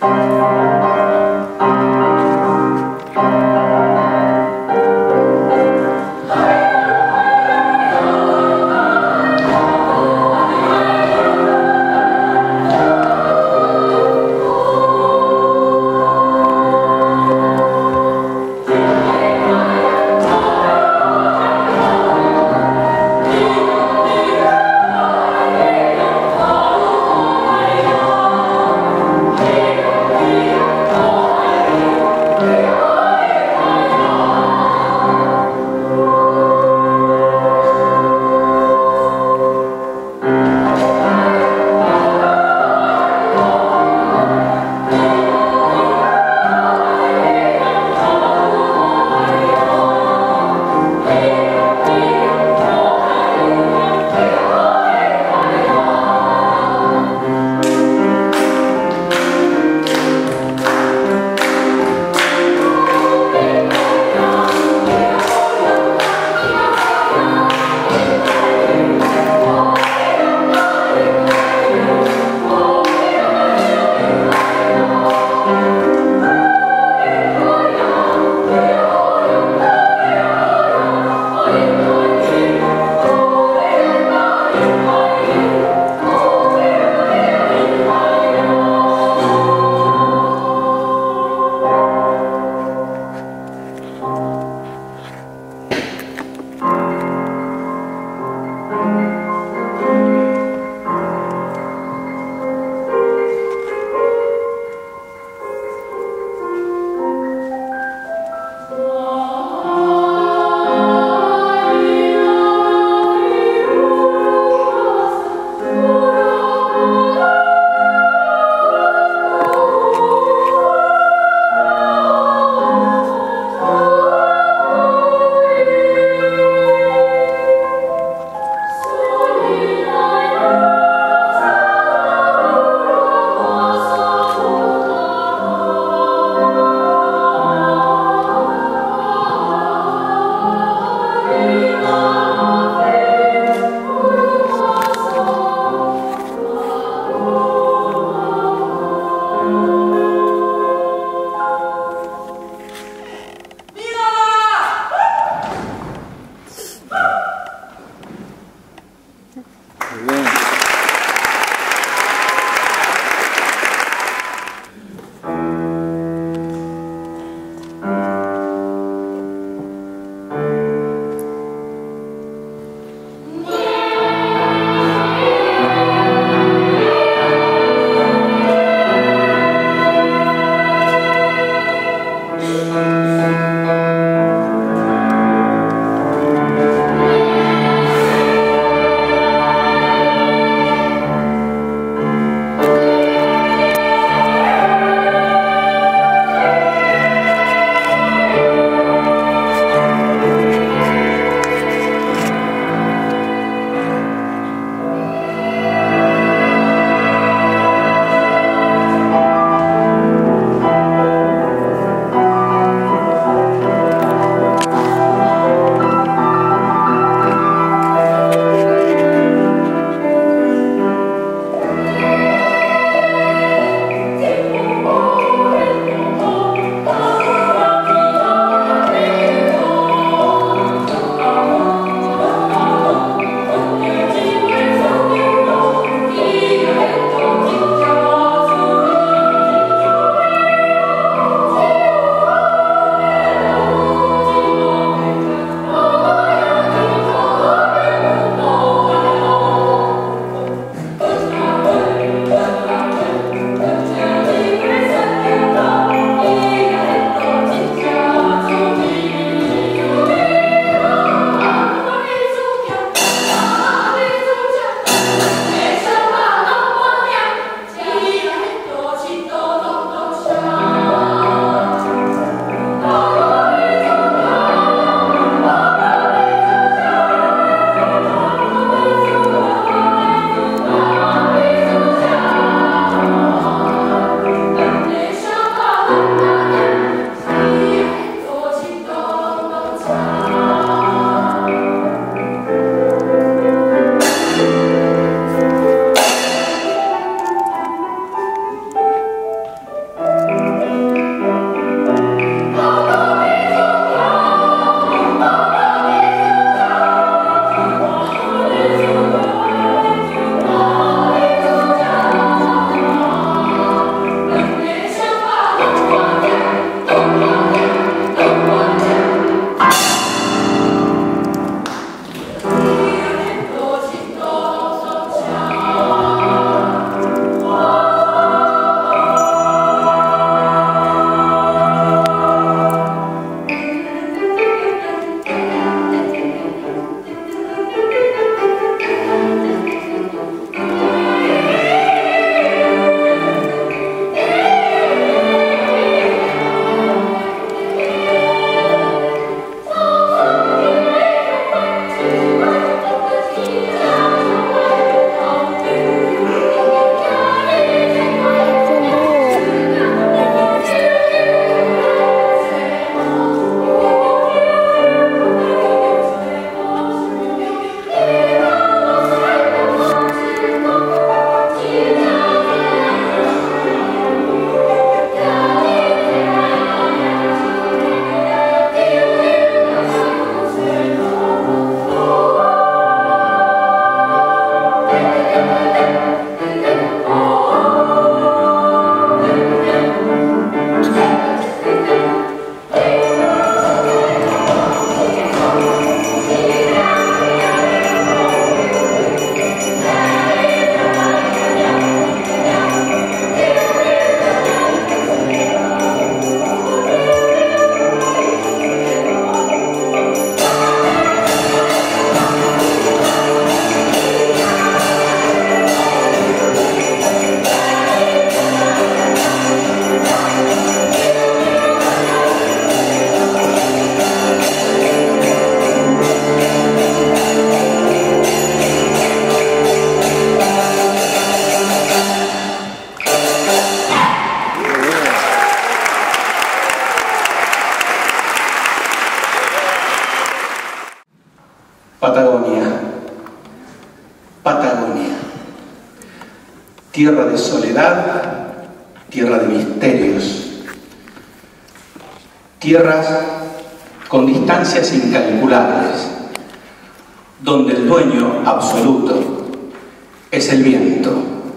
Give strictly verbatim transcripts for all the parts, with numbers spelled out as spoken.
Here tierra de soledad, tierra de misterios, tierras con distancias incalculables, donde el dueño absoluto es el viento.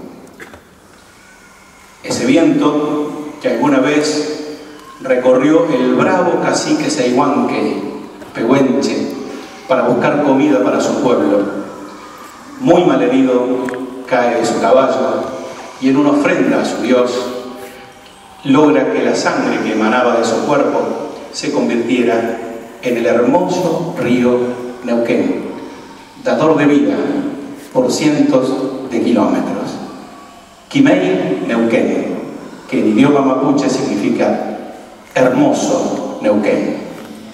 Ese viento que alguna vez recorrió el bravo cacique Sayhuanque, Pehuenche, para buscar comida para su pueblo. Muy malherido, cae de su caballo y en una ofrenda a su Dios logra que la sangre que emanaba de su cuerpo se convirtiera en el hermoso río Neuquén, dador de vida por cientos de kilómetros. Quimei Neuquén, que en idioma mapuche significa hermoso Neuquén.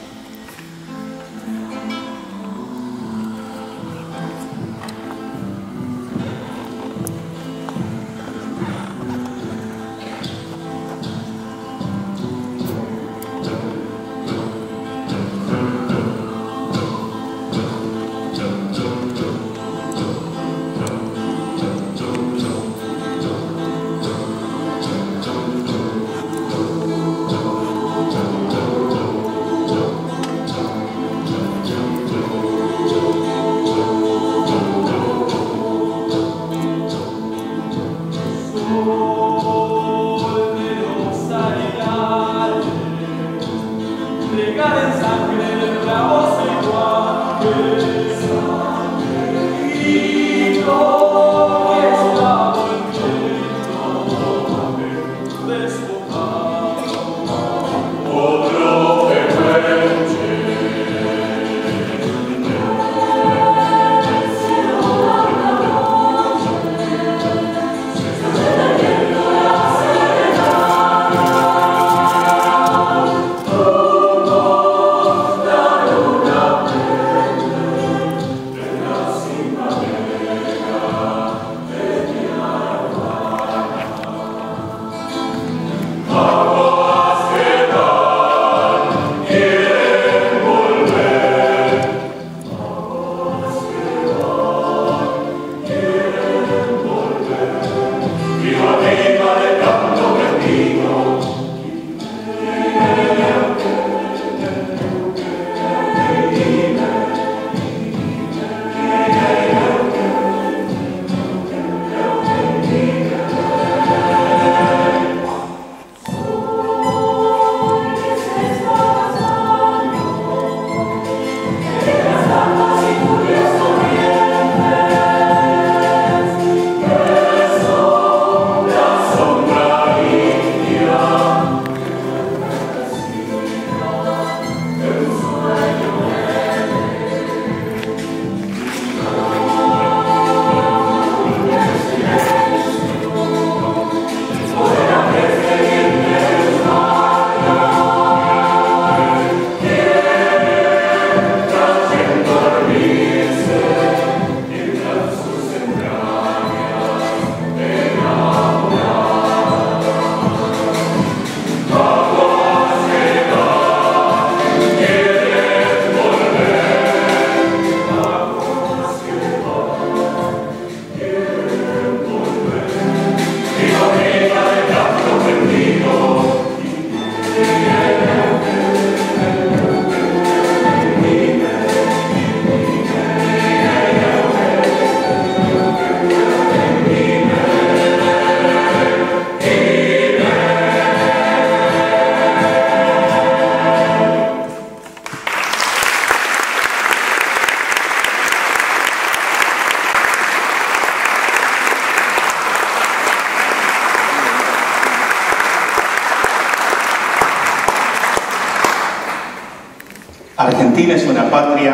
Argentina es una patria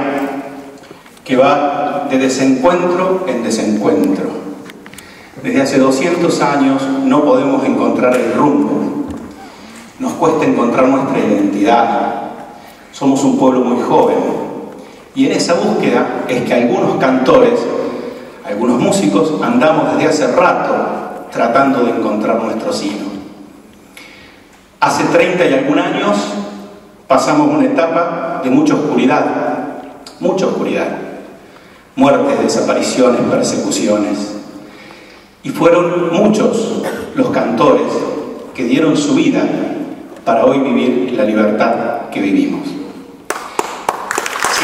que va de desencuentro en desencuentro. Desde hace doscientos años no podemos encontrar el rumbo. Nos cuesta encontrar nuestra identidad. Somos un pueblo muy joven. Y en esa búsqueda es que algunos cantores, algunos músicos, andamos desde hace rato tratando de encontrar nuestro sino. Hace treinta y algún años pasamos una etapa de mucha oscuridad, mucha oscuridad. Muertes, desapariciones, persecuciones. Y fueron muchos los cantores que dieron su vida para hoy vivir la libertad que vivimos. Sí.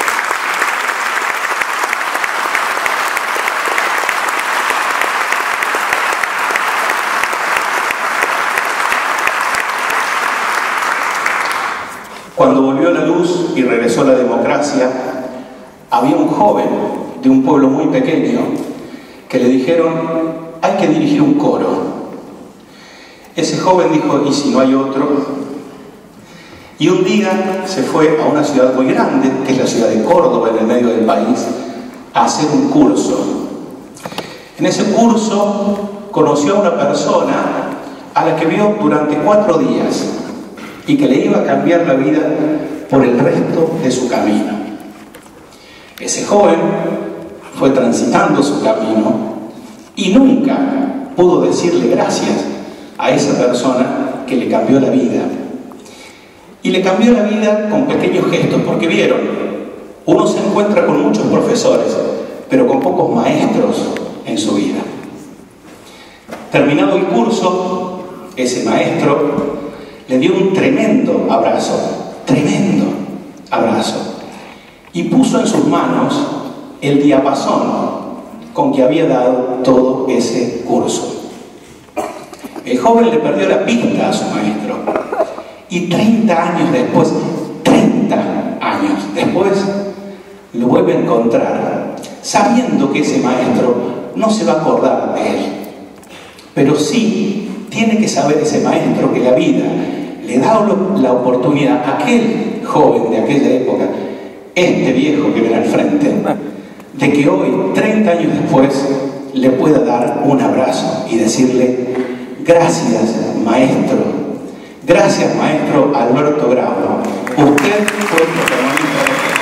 Cuando volvió la luz y regresó la democracia, había un joven de un pueblo muy pequeño que le dijeron: hay que dirigir un coro. Ese joven dijo: ¿y si no hay otro? Y un día se fue a una ciudad muy grande, que es la ciudad de Córdoba, en el medio del país, a hacer un curso. En ese curso conoció a una persona a la que vio durante cuatro días y que le iba a cambiar la vida por el resto de su camino. Ese joven fue transitando su camino y nunca pudo decirle gracias a esa persona que le cambió la vida. Y le cambió la vida con pequeños gestos, porque vieron, uno se encuentra con muchos profesores, pero con pocos maestros en su vida. Terminado el curso, ese maestro le dio un tremendo abrazo, tremendo abrazo, y puso en sus manos el diapasón con que había dado todo ese curso. El joven le perdió la pista a su maestro y treinta años después, treinta años después, lo vuelve a encontrar, sabiendo que ese maestro no se va a acordar de él, pero sí tiene que saber ese maestro que la vida le da la oportunidad a aquel joven de aquella época, este viejo que viene al frente, de que hoy, treinta años después, le pueda dar un abrazo y decirle: gracias, maestro. Gracias, maestro Alberto Grau. Usted fue el protagonista de esto.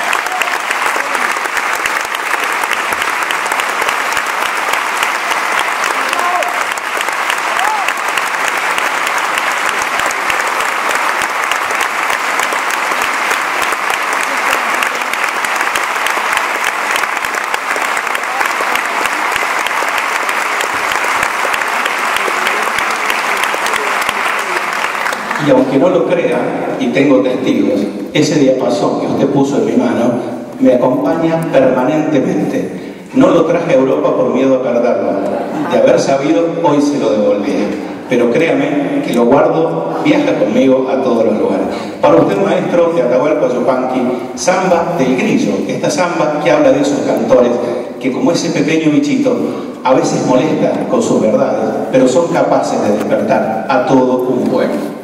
Y aunque no lo crea, y tengo testigos, ese diapasón que usted puso en mi mano me acompaña permanentemente. No lo traje a Europa por miedo a perderlo. De haber sabido, hoy se lo devolví. Pero créame que lo guardo, viaja conmigo a todos los lugares. Para usted, maestro de Atahualpa Yupanqui, Samba del Grillo. Esta samba que habla de esos cantores que, como ese pequeño bichito, a veces molesta con sus verdades, pero son capaces de despertar a todo un pueblo.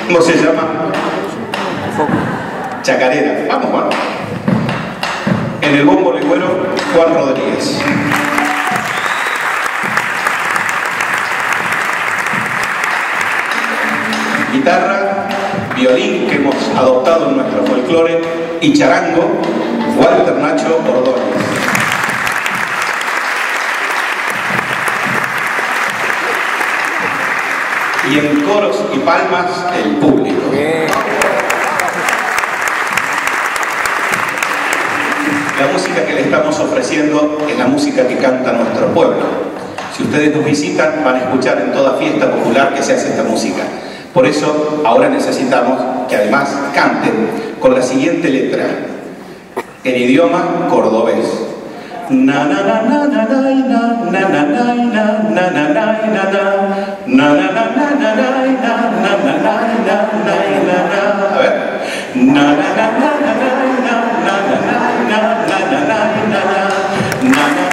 ¿Cómo se llama? Chacarera. Vamos, Juan. En el bombo legüero, Juan Rodríguez. Guitarra, violín que hemos adoptado en nuestro folclore y charango, Walter Nacho Ordóñez. Y en coros y palmas, el público. La música que le estamos ofreciendo es la música que canta nuestro pueblo. Si ustedes nos visitan, van a escuchar en toda fiesta popular que se hace esta música. Por eso, ahora necesitamos que además canten con la siguiente letra, en idioma cordobés. Na na na na na na na na na na na na na na na na na na na na. A ver. Na na na na na na na na na na na na na na.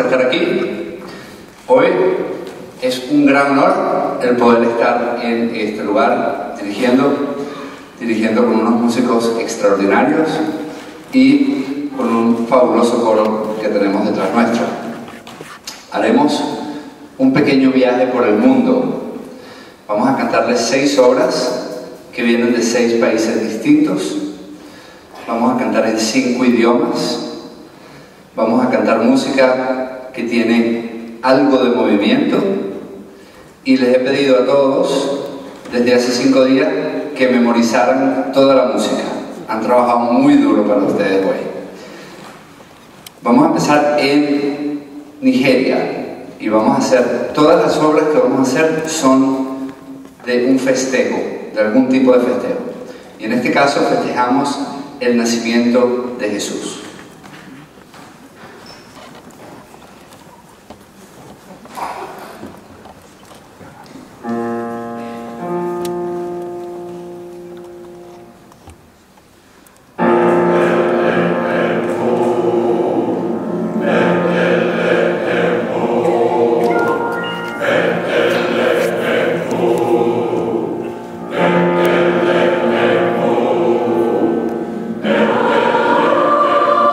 estar aquí. Hoy es un gran honor el poder estar en este lugar dirigiendo, dirigiendo con unos músicos extraordinarios y con un fabuloso coro que tenemos detrás nuestro. Haremos un pequeño viaje por el mundo. Vamos a cantarles seis obras que vienen de seis países distintos. Vamos a cantar en cinco idiomas. Vamos a cantar música que tiene algo de movimiento. Y les he pedido a todos, desde hace cinco días, que memorizaran toda la música. Han trabajado muy duro para ustedes hoy. Vamos a empezar en Nigeria. Y vamos a hacer, todas las obras que vamos a hacer son de un festejo, de algún tipo de festejo. Y en este caso festejamos el nacimiento de Jesús. Amen.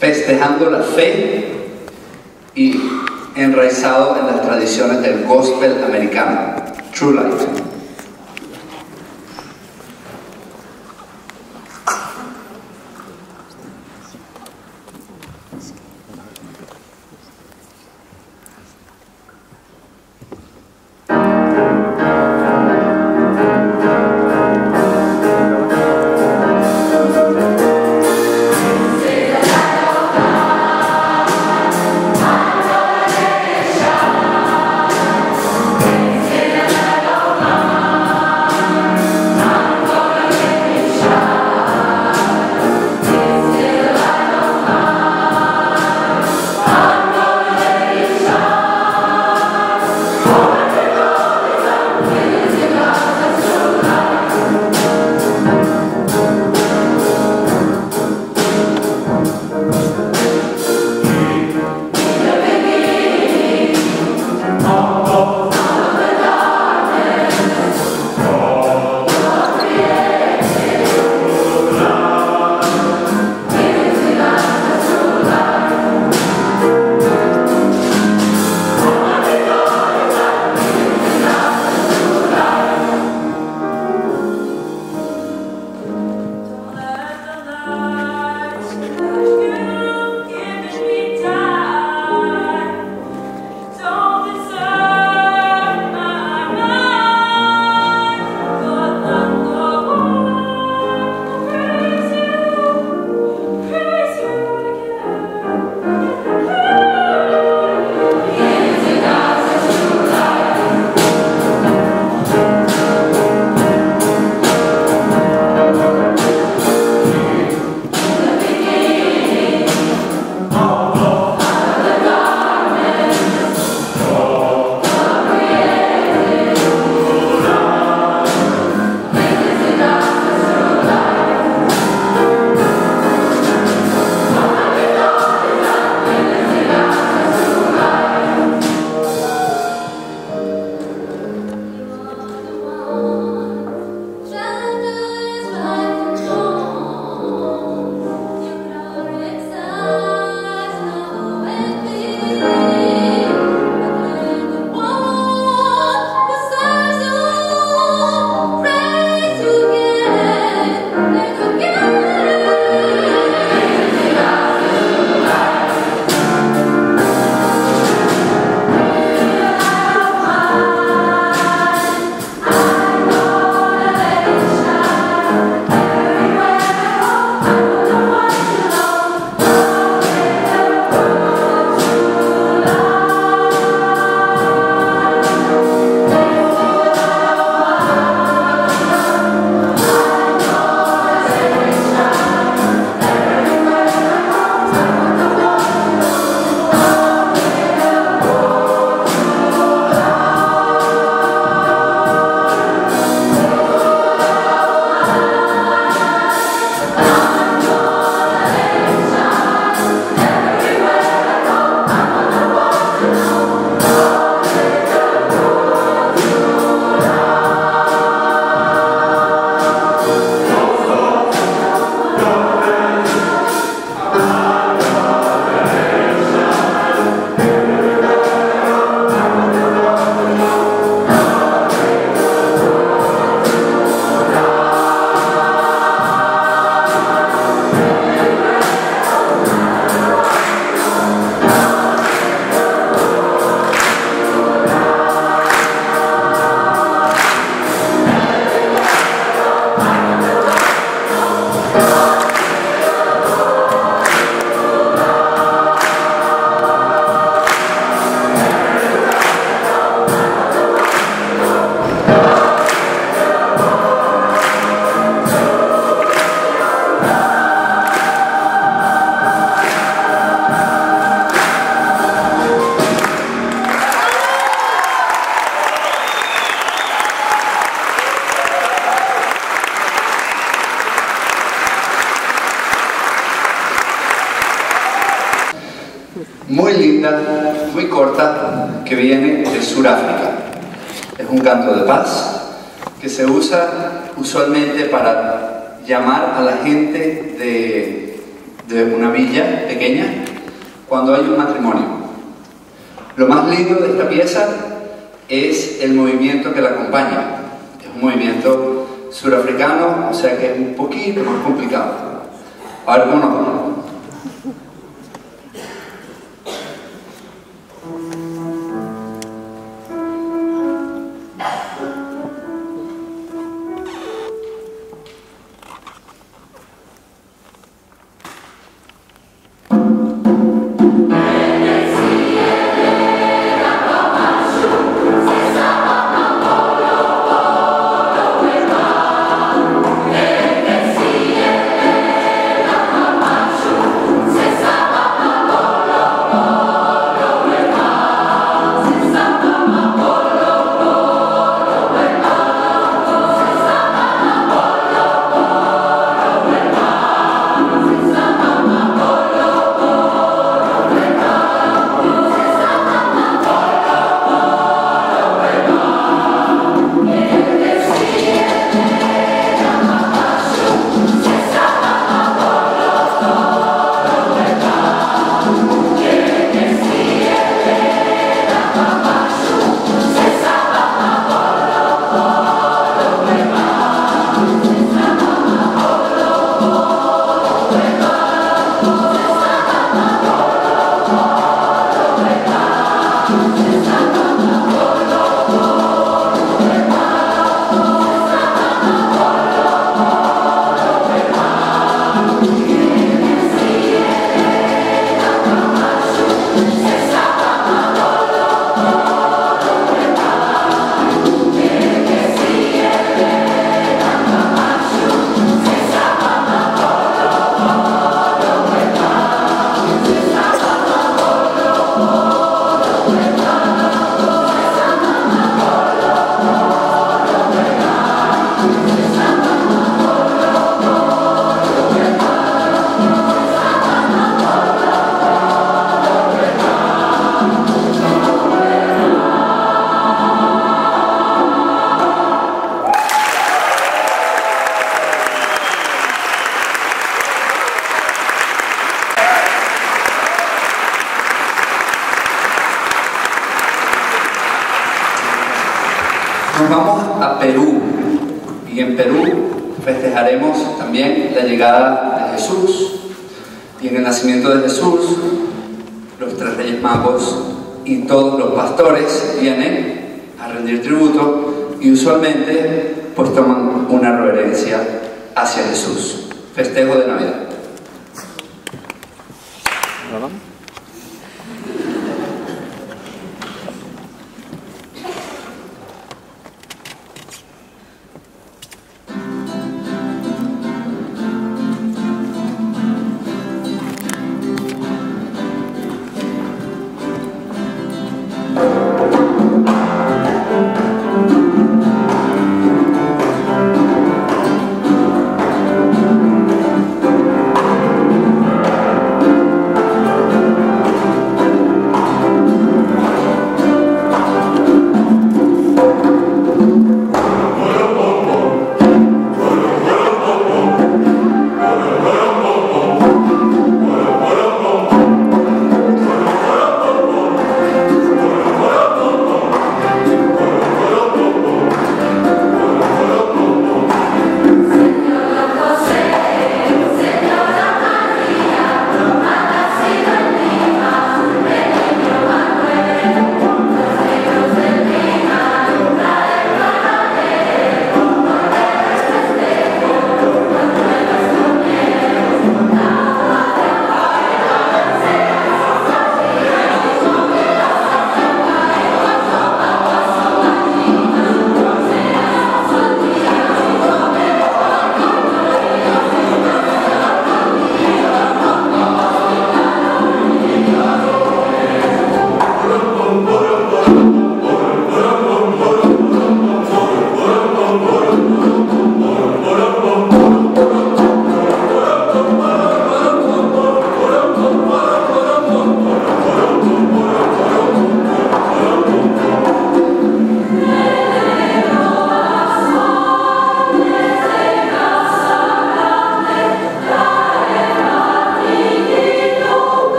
festejando la fe y enraizado en las tradiciones del gospel americano, True Light. muy linda, muy corta, que viene de Sudáfrica. Es un canto de paz que se usa usualmente para llamar a la gente de, de una villa pequeña cuando hay un matrimonio. Lo más lindo de esta pieza es el movimiento que la acompaña. Es un movimiento surafricano, o sea que es un poquito más complicado. A ver cómo nos vamos. Nos vamos a Perú, y en Perú festejaremos también la llegada de Jesús, y en el nacimiento de Jesús los tres reyes magos y todos los pastores vienen a rendir tributo y usualmente pues toman una reverencia hacia Jesús. Festejo de Navidad. Thank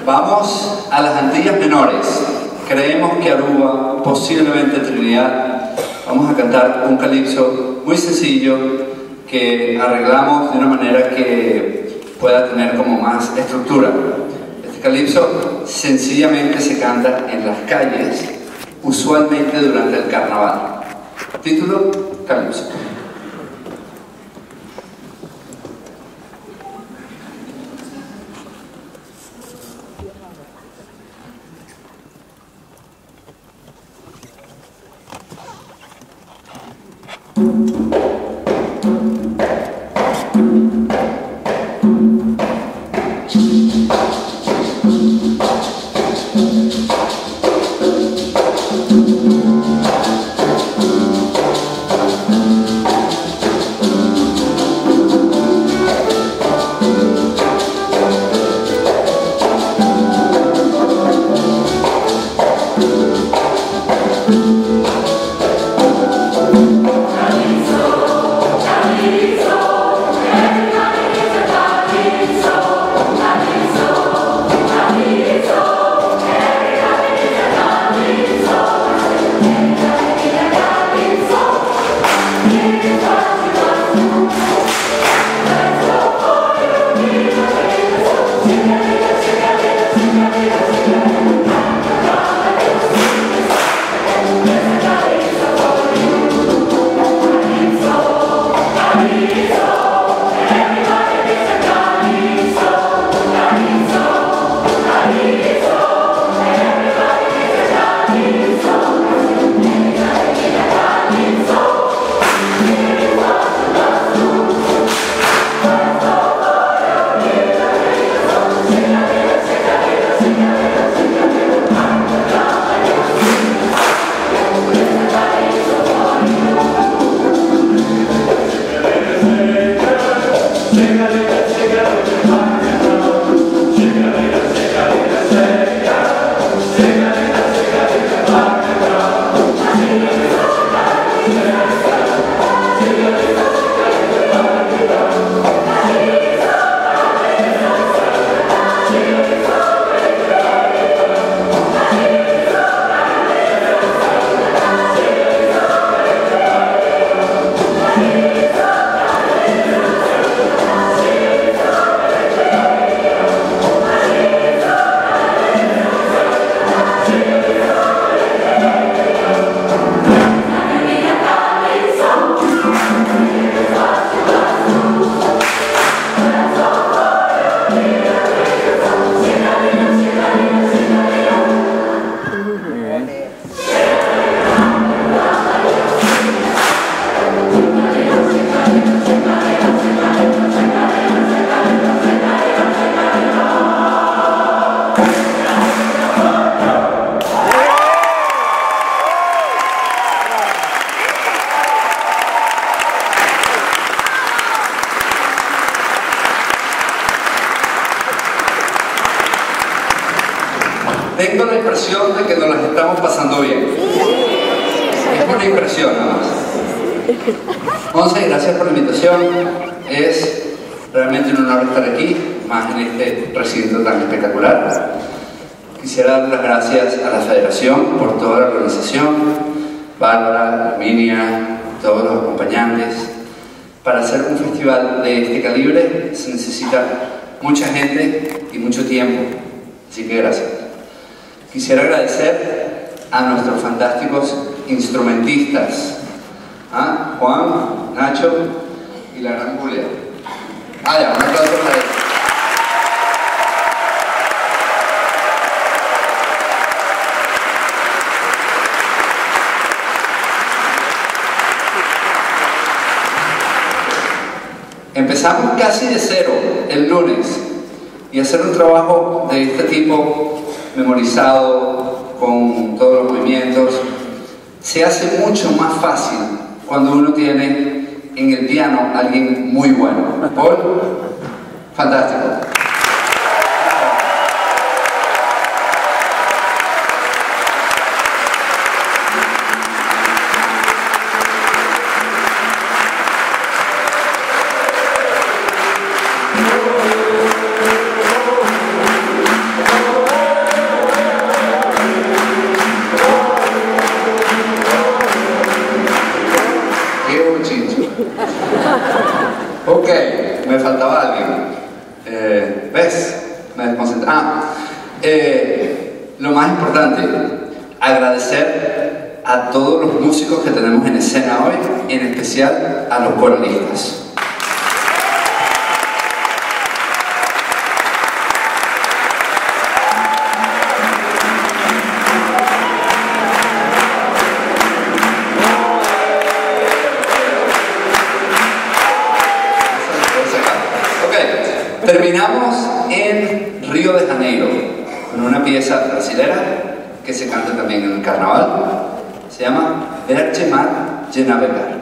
Vamos a las Antillas Menores. Creemos que Aruba, posiblemente Trinidad. Vamos a cantar un calipso muy sencillo que arreglamos de una manera que pueda tener como más estructura. Este calipso sencillamente se canta en las calles, usualmente durante el carnaval. Título: Calipso. Tengo la impresión de que nos las estamos pasando bien. Es una impresión nada más. Once, gracias por la invitación. Es realmente un honor estar aquí, más en este recinto tan espectacular. Quisiera dar las gracias a la Federación por toda la organización, Bárbara, Arminia, todos los acompañantes. Para hacer un festival de este calibre se necesita mucha gente y mucho tiempo, así que gracias. Quisiera agradecer a nuestros fantásticos instrumentistas, ¿ah? Juan, Nacho y la gran Julia. Ah, ya, un aplauso para ellos. Empezamos casi de cero el lunes y hacer un trabajo de este tipo, memorizado, con todos los movimientos, se hace mucho más fácil cuando uno tiene en el piano a alguien muy bueno. Paul, fantástico. Oh, entrar. Ah, eh, lo más importante, agradecer a todos los músicos que tenemos en escena hoy, en especial a los coralistas. Terminamos en Río de Janeiro con una pieza brasilera que se canta también en el carnaval. Se llama Verte Mar de Navegar.